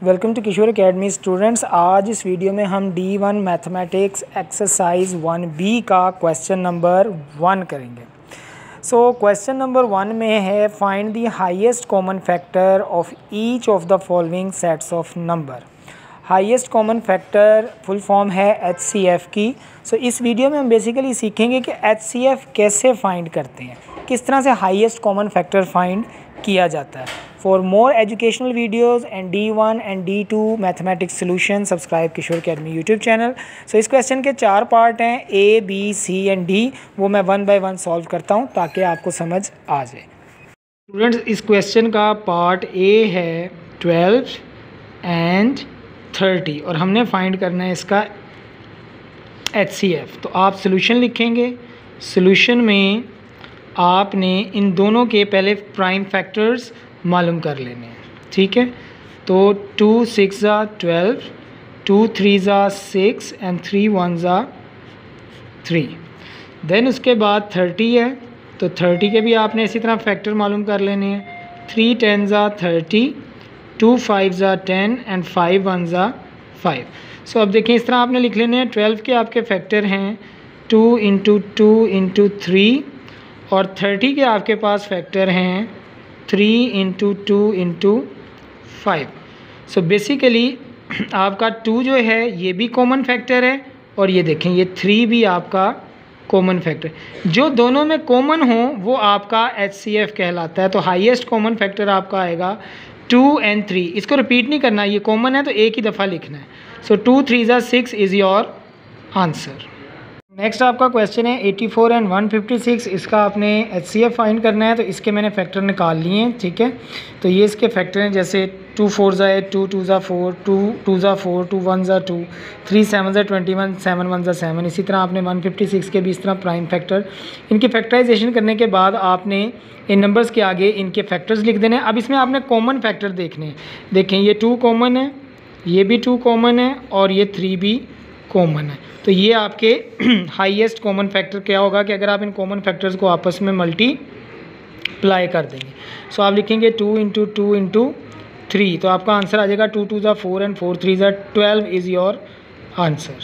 Welcome to Kishore academy students. आज इस video में हम D1 मैथमेटिक्स एक्सरसाइज 1B का क्वेश्चन नंबर 1 करेंगे। क्वेश्चन नंबर 1 में है find the highest common factor of each of the following sets of number. Highest common factor full form है HCF की। इस वीडियो में हम बेसिकली सीखेंगे कि HCF कैसे फाइंड करते हैं, किस तरह से हाईएस्ट कॉमन फैक्टर फाइंड किया जाता है। For more educational videos and D1 and D2 mathematics solution subscribe Kishore academy YouTube channel. इस क्वेश्चन के 4 पार्ट हैं A, B, C and D। वो मैं 1 बाय 1 सॉल्व करता हूँ ताकि आपको समझ आ जाए। स्टूडेंट्स, इस क्वेश्चन का पार्ट A है 12 एंड 30 और हमने फाइंड करना है इसका HCF। तो आप सोल्यूशन लिखेंगे। सोल्यूशन में आपने इन दोनों के पहले प्राइम फैक्टर्स मालूम कर लेने हैं, ठीक है। तो 2 6 12, 2 3 6 एंड 3 1 3। देन उसके बाद 30 है, तो 30 के भी आपने इसी तरह फैक्टर मालूम कर लेने हैं। 3 10 30, 2 5 10 एंड 5 1 5। अब देखिए इस तरह आपने लिख लेने हैं। 12 के आपके फैक्टर हैं 2 × 2 × 3 और 30 के आपके पास फैक्टर हैं 3 × 2 × 5। बेसिकली आपका 2 जो है ये भी कॉमन फैक्टर है और ये देखें ये 3 भी आपका कॉमन फैक्टर। जो दोनों में कॉमन हो वो आपका HCF कहलाता है। तो हाईएस्ट कॉमन फैक्टर आपका आएगा 2 and 3। इसको रिपीट नहीं करना, ये कॉमन है तो एक ही दफ़ा लिखना है। 2 3 6 इज़ योर आंसर। नेक्स्ट आपका क्वेश्चन है 84 एंड 156। इसका आपने HCF फाइंड करना है। तो इसके मैंने फैक्टर निकाल लिए हैं, ठीक है। तो ये इसके फैक्टर हैं, जैसे 2 4 8, 2 2 4, 2 2 4, 2 1 2, 3 7 21, 7 1 7। इसी तरह आपने 156 के भी इस तरह प्राइम फैक्टर। इनकी फैक्टराइजेशन करने के बाद आपने इन नंबर्स के आगे इनके फैक्टर्स लिख देने हैं। अब इसमें आपने कॉमन फैक्टर देखने हैं। देखें ये 2 कॉमन है, ये भी 2 कॉमन है और ये 3 भी कॉमन है। तो ये आपके हाईएस्ट कॉमन फैक्टर क्या होगा कि अगर आप इन कॉमन फैक्टर्स को आपस में मल्टीप्लाई कर देंगे। आप लिखेंगे 2 × 2 × 3। तो आपका आंसर आ जाएगा 2 2 4 एंड 4 3 12 इज़ योर आंसर।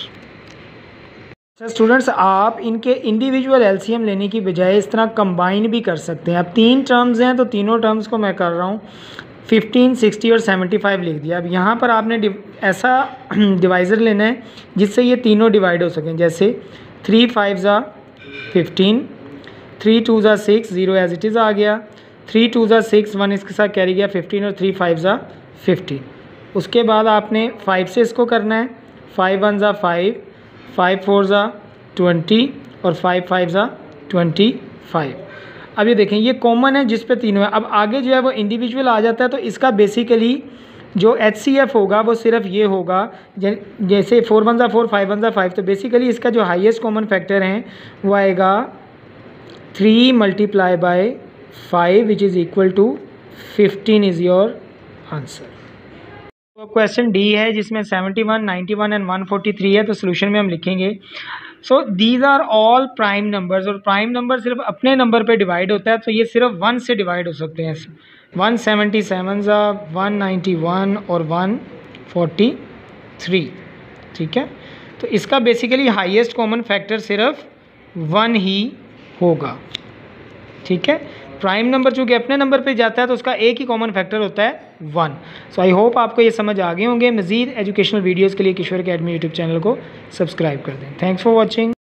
अच्छा स्टूडेंट्स, आप इनके इंडिविजुअल LCM लेने की बजाय इस तरह कंबाइन भी कर सकते हैं। अब 3 टर्म्स हैं तो तीनों टर्म्स को मैं कर रहा हूँ 15, 60 और 75 लिख दिया। अब यहाँ पर आपने ऐसा डिवाइज़र लेना है जिससे ये तीनों डिवाइड हो सकें। जैसे 3 5 15, 3 2 6, 0 एज इट इज़ आ गया। 3 2 6, 1 इसके साथ कैरी गया 15 और 3 5 15। उसके बाद आपने 5 से इसको करना है। 5 1 5, 5 4 20 और 5 5 25। अब ये देखें ये कॉमन है जिस पे तीनों है। अब आगे जो है वो इंडिविजुअल आ जाता है। तो इसका बेसिकली जो HCF होगा वो सिर्फ ये होगा, जैसे 4 1 4, 5 1 5। तो बेसिकली इसका जो हाईएस्ट कॉमन फैक्टर है वो आएगा 3 × 5 which is equal to 15 is your answer. तो क्वेश्चन D है जिसमें 71, 91 एंड 143 है। तो सोल्यूशन में हम लिखेंगे these are all prime numbers और प्राइम नंबर सिर्फ अपने नंबर पे डिवाइड होता है। तो ये सिर्फ 1 से डिवाइड हो सकते हैं। 177 191 और 143, ठीक है। तो इसका बेसिकली हाईएस्ट कॉमन फैक्टर सिर्फ 1 ही होगा, ठीक है। प्राइम नंबर चूँकि अपने नंबर पे जाता है तो उसका एक ही कॉमन फैक्टर होता है 1। आई होप आपको ये समझ आ गए होंगे। मज़ीद एजुकेशनल वीडियोज़ के लिए किशोर अकेडमी यूट्यूब चैनल को सब्सक्राइब कर दें। Thanks for watching.